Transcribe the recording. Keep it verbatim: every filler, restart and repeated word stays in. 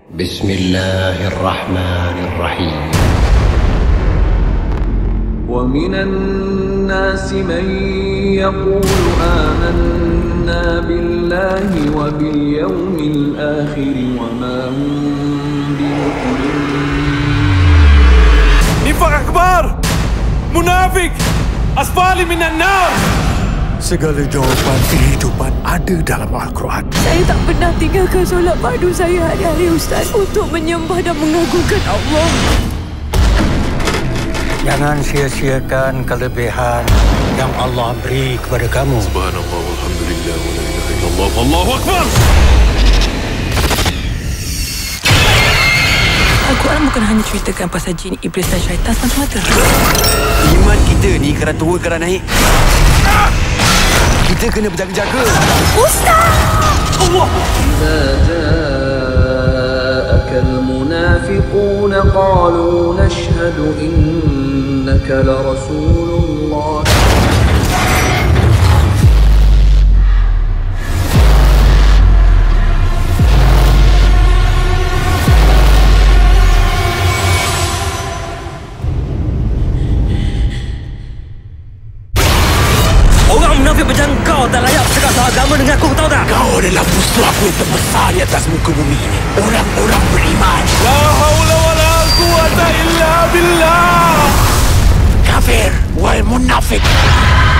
بسم الله الرحمن الرحيم. ومن الناس من يقول آمنا بالله وباليوم الآخر وما هم بمؤمنين. نفاق أكبر، munafik, asfali minan nar. Segala jawapan kehidupan ada dalam Al-Quran. Saya tak pernah tinggalkan solat fardu saya hari-hari, Ustaz, untuk menyembah dan mengagungkan Allah. Jangan sia-siakan kelebihan yang Allah beri kepada kamu. Subhanallah, walhamdulillah, wa la ilaha illallah, wallahu akbar. Al-Quran bukan hanya ceritakan pasal jin, iblis dan syaitan semata-mata. Iman kita ni kadang turun kadang naik. Kita kena berjaga-jaga. Ustaz! Allah! إذا جاءك المنافقون قالوا نشهد إنك لرسول الله. Orang munafik macam kau tak layak bercakap soal agama dengan aku, tahu tak? Kau adalah musuh aku yang terbesar di atas muka bumi ini. Orang-orang beriman. La haula wa la quwwata illa billah. Kafir wal munafik.